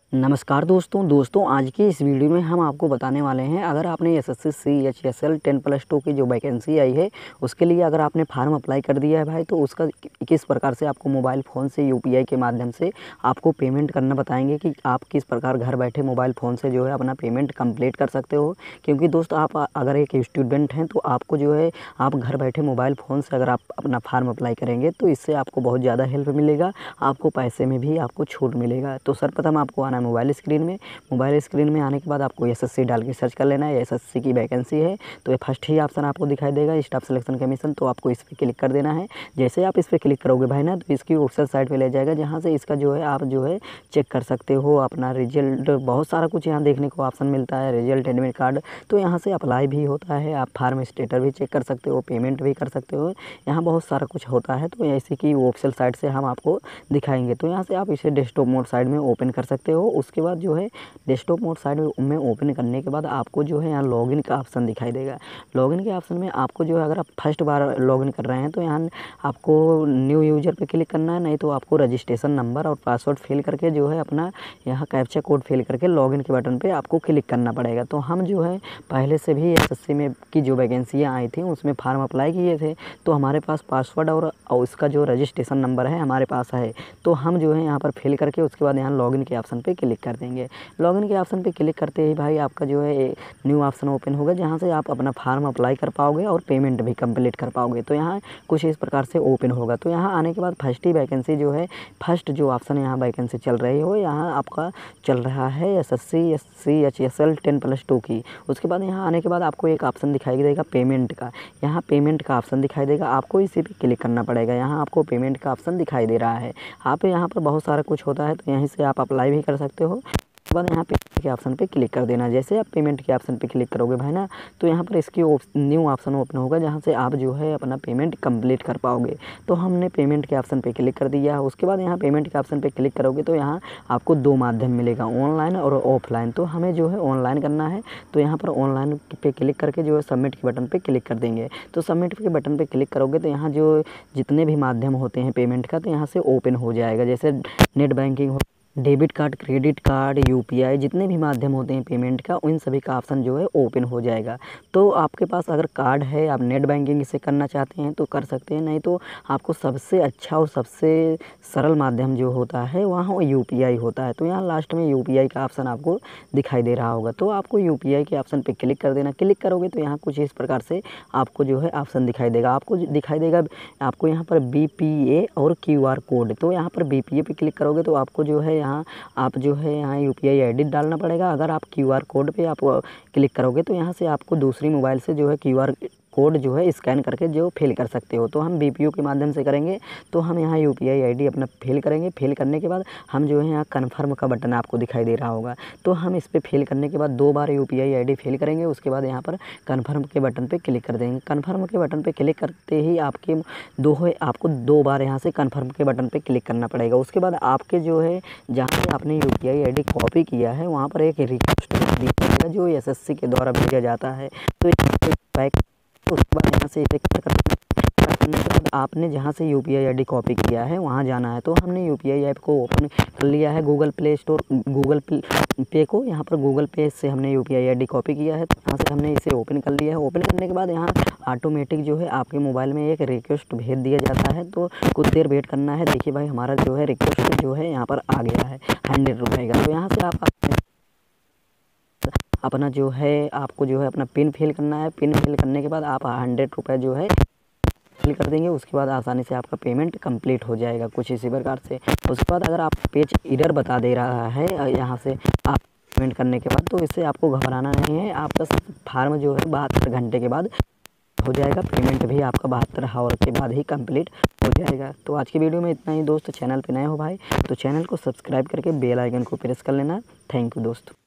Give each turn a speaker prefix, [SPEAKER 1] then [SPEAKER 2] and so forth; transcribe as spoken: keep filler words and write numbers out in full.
[SPEAKER 1] नमस्कार दोस्तों दोस्तों आज की इस वीडियो में हम आपको बताने वाले हैं, अगर आपने SSC C H S L ten plus two की जो वैकेंसी आई है उसके लिए अगर आपने फार्म अप्लाई कर दिया है भाई, तो उसका किस प्रकार से आपको मोबाइल फ़ोन से यूपीआई के माध्यम से आपको पेमेंट करना बताएंगे कि आप किस प्रकार घर बैठे मोबाइल फ़ोन से जो है अपना पेमेंट कंप्लीट कर सकते हो। क्योंकि दोस्त आप अगर एक स्टूडेंट हैं तो आपको जो है आप घर बैठे मोबाइल फ़ोन से अगर आप अपना फार्म अप्लाई करेंगे तो इससे आपको बहुत ज़्यादा हेल्प मिलेगा, आपको पैसे में भी आपको छूट मिलेगा। तो सर्वप्रथम आपको आना मोबाइल स्क्रीन में मोबाइल स्क्रीन में आने के बाद आपको एसएससी डाल के सर्च कर लेना है। एसएससी की वैकेंसी है तो ये फर्स्ट ही ऑप्शन आपको दिखाई देगा, स्टाफ सिलेक्शन कमीशन, तो आपको इस पर क्लिक कर देना है। जैसे आप इस पर क्लिक करोगे भाई ना, तो इसकी ऑफिशियल साइट पे ले जाएगा, जहाँ से इसका जो है आप जो है चेक कर सकते हो अपना रिजल्ट। बहुत सारा कुछ यहाँ देखने को ऑप्शन मिलता है, रिजल्ट, एडमिट कार्ड, तो यहाँ से अप्लाई भी होता है, आप फार्म स्टेटस भी चेक कर सकते हो, पेमेंट भी कर सकते हो, यहाँ बहुत सारा कुछ होता है। तो ऐसी की ऑफिशियल साइट से हम आपको दिखाएंगे। तो यहाँ से आप इसे डेस्कटॉप मोड साइड में ओपन कर सकते हो। उसके बाद जो है डेस्कटॉप मोड साइड में ओपन करने के बाद आपको जो है यहाँ लॉगिन का ऑप्शन दिखाई देगा। लॉगिन के ऑप्शन में आपको जो है अगर आप फर्स्ट बार लॉगिन कर रहे हैं तो यहाँ आपको न्यू यूजर पे क्लिक करना है, नहीं तो आपको रजिस्ट्रेशन नंबर और पासवर्ड फिल करके जो है अपना यहाँ कैप्चा कोड फिल करके लॉगिन के बटन पे आपको क्लिक करना पड़ेगा। तो हम जो है पहले से भी एसएससी में की जो वैकेंसियाँ आई थी उसमें फार्म अप्लाई किए थे, तो हमारे पास पासवर्ड और उसका जो रजिस्ट्रेशन नंबर है हमारे पास है, तो हम जो है यहाँ पर फिल करके उसके बाद यहाँ लॉगिन के ऑप्शन पे क्लिक कर देंगे। लॉगिन के ऑप्शन पे क्लिक करते ही भाई आपका जो है न्यू ऑप्शन ओपन होगा, जहाँ से आप अपना फार्म अप्लाई कर पाओगे और पेमेंट भी कंप्लीट कर पाओगे। तो यहाँ कुछ इस प्रकार से ओपन होगा। तो यहाँ आने के बाद फर्स्ट ही वैकेंसी जो है, फर्स्ट जो ऑप्शन यहाँ वैकेंसी चल रही हो, यहाँ आपका चल रहा है S S C S C H S L ten plus two की। उसके बाद यहाँ आने के बाद आपको एक ऑप्शन दिखाई देगा पेमेंट का, यहाँ पेमेंट का ऑप्शन दिखाई देगा, आपको इसी पे क्लिक करना पड़ेगा। यहाँ आपको पेमेंट का ऑप्शन दिखाई दे रहा है, आप यहाँ पर बहुत सारा कुछ होता है, तो यहीं से आप अप्लाई भी कर सकते हो। उसके बाद यहाँ पेमेंट के ऑप्शन पे क्लिक कर देना। जैसे आप पेमेंट के ऑप्शन पे क्लिक करोगे भाई ना, तो यहाँ पर इसकी न्यू ऑप्शन ओपन होगा, जहाँ से आप जो है अपना पेमेंट कंप्लीट कर पाओगे। तो हमने पेमेंट के ऑप्शन पे क्लिक कर दिया। उसके बाद यहाँ पेमेंट के ऑप्शन पे क्लिक करोगे तो यहाँ आपको दो माध्यम मिलेगा, ऑनलाइन और ऑफलाइन। तो हमें जो है ऑनलाइन करना है, तो यहाँ पर ऑनलाइन पे क्लिक करके जो है सबमिट के बटन पर क्लिक कर देंगे। तो सबमिट के बटन पर क्लिक करोगे तो यहाँ जो जितने भी माध्यम होते हैं पेमेंट का, तो यहाँ से ओपन हो जाएगा। जैसे नेट बैंकिंग हो, debit card, credit card, UPI, जितने भी माध्यम होते हैं पेमेंट का, उन सभी का ऑप्शन जो है ओपन हो जाएगा। तो आपके पास अगर कार्ड है, आप नेट बैंकिंग से करना चाहते हैं तो कर सकते हैं, नहीं तो आपको सबसे अच्छा और सबसे सरल माध्यम जो होता है वहाँ यूपीआई होता है। तो यहाँ लास्ट में यूपीआई का ऑप्शन आपको दिखाई दे रहा होगा, तो आपको यूपीआई के ऑप्शन पर क्लिक कर देना। क्लिक करोगे तो यहाँ कुछ इस प्रकार से आपको जो है ऑप्शन दिखाई देगा, आपको दिखाई देगा आपको यहाँ पर बी पी ए और क्यू आर कोड। तो यहाँ पर बी पी ए पे क्लिक करोगे तो आपको जो है यहाँ आप जो है यहाँ यूपीआई आईडी डालना पड़ेगा। अगर आप क्यूआर कोड पे आप क्लिक करोगे तो यहाँ से आपको दूसरी मोबाइल से जो है क्यूआर कोड जो है स्कैन करके जो फिल कर सकते हो। तो हम बीपीओ के माध्यम से करेंगे, तो हम यहाँ यूपीआई आईडी अपना फिल करेंगे। फिल करने के बाद हम जो है यहाँ कन्फर्म का बटन आपको दिखाई दे रहा होगा, तो हम इस पर फिल करने के बाद दो बार यूपीआई आईडी फिल करेंगे। उसके बाद यहाँ पर कन्फर्म के बटन पे क्लिक कर देंगे। कन्फर्म के बटन पे क्लिक करते ही आपके दो है आपको दो बार यहाँ से कन्फर्म के बटन पे क्लिक करना पड़ेगा। उसके बाद आपके जो है जहाँ से आपने यूपीआई आईडी कॉपी किया है वहाँ पर एक रिक्वेस्ट दिया जो एसएससी के द्वारा भेजा जाता है। तो बैक उसके बाद यहाँ से इसे कट करने के बाद आपने जहाँ से यूपीआई आईडी कॉपी किया है वहाँ जाना है। तो हमने यूपीआई ऐप को ओपन कर लिया है गूगल प्ले स्टोर गूगल पे को, यहाँ पर गूगल पे से हमने यूपीआई आईडी कॉपी किया है, तो यहाँ से हमने इसे ओपन कर लिया है। ओपन करने के बाद यहाँ ऑटोमेटिक जो है आपके मोबाइल में एक रिक्वेस्ट भेज दिया जाता है, तो कुछ देर वेट करना है। देखिए भाई हमारा जो है रिक्वेस्ट जो है यहाँ पर आ गया है हंड्रेड रुपये का। तो यहाँ से आप अपना जो है आपको जो है अपना पिन फिल करना है। पिन फिल करने के बाद आप हंड्रेड रुपये जो है फिल कर देंगे। उसके बाद आसानी से आपका पेमेंट कंप्लीट हो जाएगा कुछ इसी प्रकार से। उसके बाद अगर आप पेज एरर बता दे रहा है यहाँ से आप पेमेंट करने के बाद, तो इससे आपको घबराना नहीं है, आपका फार्म जो है बहत्तर घंटे के बाद हो जाएगा। पेमेंट भी आपका बहत्तर आवर के बाद ही कंप्लीट हो जाएगा। तो आज की वीडियो में इतना ही दोस्त। चैनल पे नए हो भाई तो चैनल को सब्सक्राइब करके बेल आइकन को प्रेस कर लेना। थैंक यू दोस्त।